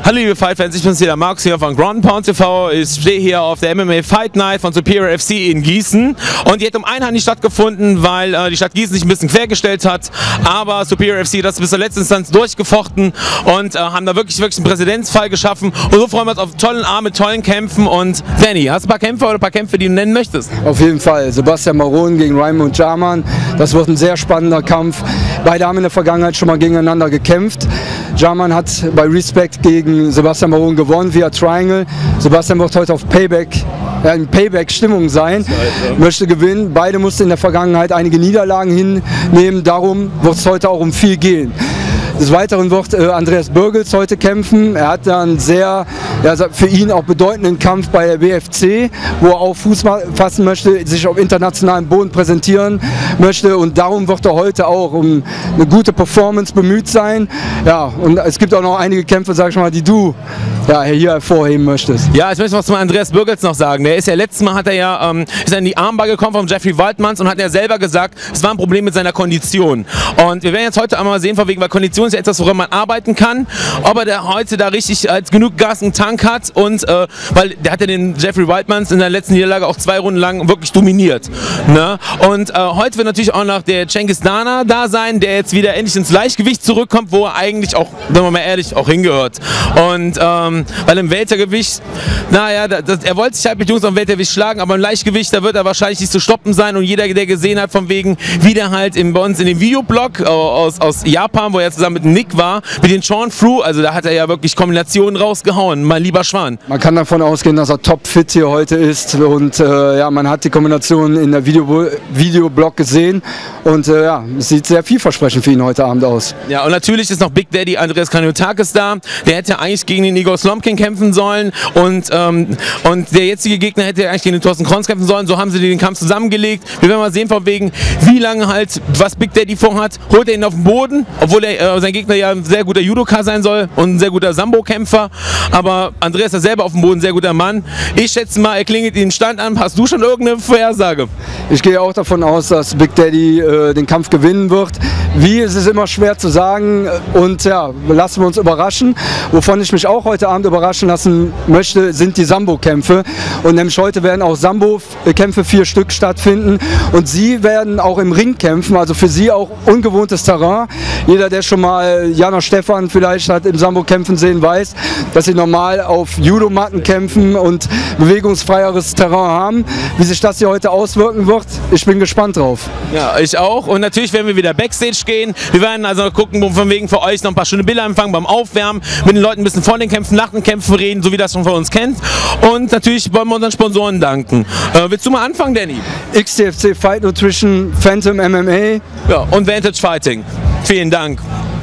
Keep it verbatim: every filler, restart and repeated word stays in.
Hallo liebe Fight-Fans, ich bin's hier, der Max hier von Ground Pound T V. Ich stehe hier auf der M M A Fight Night von Superior F C in Gießen und die hat um Einheit nicht stattgefunden, weil äh, die Stadt Gießen sich ein bisschen quergestellt hat, aber Superior F C hat das bis zur letzten Instanz durchgefochten und äh, haben da wirklich, wirklich einen Präzedenzfall geschaffen und so freuen wir uns auf tollen Abend mit tollen Kämpfen. Und Danny, hast du ein paar Kämpfe oder ein paar Kämpfe, die du nennen möchtest? Auf jeden Fall, Sebastian Maron gegen Raymond Jarman, das wird ein sehr spannender Kampf. Beide haben in der Vergangenheit schon mal gegeneinander gekämpft. Jarman hat bei Respect gegen Sebastian Maron gewonnen via Triangle. Sebastian wird heute auf Payback, ja, in Payback-Stimmung sein, möchte gewinnen. Beide mussten in der Vergangenheit einige Niederlagen hinnehmen, darum wird es heute auch um viel gehen. Des Weiteren wird äh, Andreas Bürgels heute kämpfen. Er hat da einen sehr, ja, für ihn auch bedeutenden Kampf bei der W F C, wo er auch Fuß fassen möchte, sich auf internationalem Boden präsentieren möchte und darum wird er heute auch um eine gute Performance bemüht sein. Ja, und es gibt auch noch einige Kämpfe, sag ich mal, die du ja, hier hervorheben möchtest. Ja, ich möchte was zu Andreas Bürgels noch sagen. Der ist ja letztes Mal hat er ja ähm, ist er in die Armbar gekommen von Jeffrey Waldmanns und hat ja selber gesagt, es war ein Problem mit seiner Kondition. Und wir werden jetzt heute einmal sehen, von wegen, weil Kondition ist ja etwas, woran man arbeiten kann, ob er da heute da richtig als genug Gas im Tank hat und äh, weil der hat ja den Jeffrey Waldmanns in der letzten Niederlage auch zwei Runden lang wirklich dominiert. Ne? Und äh, heute wird natürlich auch noch der Cengiz Dana da sein, der jetzt wieder endlich ins Leichtgewicht zurückkommt, wo er eigentlich auch, wenn man mal ehrlich, auch hingehört. Und ähm, weil im Weltergewicht, naja, das, er wollte sich halt mit Jungs am Weltergewicht schlagen, aber im Leichtgewicht, da wird er wahrscheinlich nicht zu stoppen sein und jeder, der gesehen hat, von wegen, wie der halt im, bei uns in dem Videoblog äh, aus, aus Japan, wo er zusammen mit Nick war, mit den Sean Fru, also da hat er ja wirklich Kombinationen rausgehauen, mein lieber Schwan. Man kann davon ausgehen, dass er topfit hier heute ist und äh, ja, man hat die Kombination in der Video Videoblog gesehen und äh, ja, es sieht sehr vielversprechend für ihn heute Abend aus. Ja, und natürlich ist noch Big Daddy Andreas Kaniotakis da, der hätte eigentlich gegen den Igor Slomkin kämpfen sollen und, ähm, und der jetzige Gegner hätte eigentlich gegen den Thorsten Kronz kämpfen sollen, so haben sie den Kampf zusammengelegt. Wir werden mal sehen, von wegen, wie lange halt, was Big Daddy vorhat, holt er ihn auf den Boden, obwohl er, äh, sein Gegner ja ein sehr guter Judoka sein soll und ein sehr guter Sambo-Kämpfer, aber Andreas ist selber auf dem Boden ein sehr guter Mann. Ich schätze mal, er klingelt den Stand an. Hast du schon irgendeine Vorhersage? Ich gehe auch davon aus, dass Big Daddy äh, den Kampf gewinnen wird. Wie, ist es immer schwer zu sagen und ja, lassen wir uns überraschen. Wovon ich mich auch heute Abend überraschen lassen möchte, sind die Sambo-Kämpfe. Und nämlich heute werden auch Sambo-Kämpfe vier Stück stattfinden und sie werden auch im Ring kämpfen, also für sie auch ungewohntes Terrain. Jeder, der schon mal Jana Stephan vielleicht hat im Sambo kämpfen sehen, weiß, dass sie normal auf Judomatten kämpfen und bewegungsfreieres Terrain haben. Wie sich das hier heute auswirken wird, ich bin gespannt drauf. Ja, ich auch. Und natürlich werden wir wieder Backstage gehen. Wir werden also gucken, wo von wegen für euch noch ein paar schöne Bilder empfangen beim Aufwärmen, mit den Leuten ein bisschen vor den Kämpfen, nach den Kämpfen reden, so wie das schon von uns kennt. Und natürlich wollen wir unseren Sponsoren danken. Äh, willst du mal anfangen, Danny? X T F C Fight Nutrition, Phantom M M A. Ja, und Vantage Fighting. Vielen Dank.